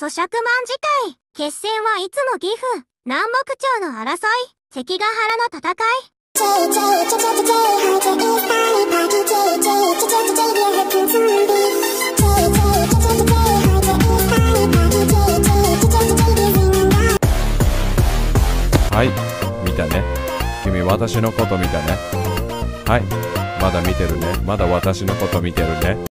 咀嚼マン次回。決戦はいつも岐阜、南北朝の争い、関ヶ原の戦い。 はい、見たね。君、私のこと見たね。はい、まだ見てるね。まだ私のこと見てるね。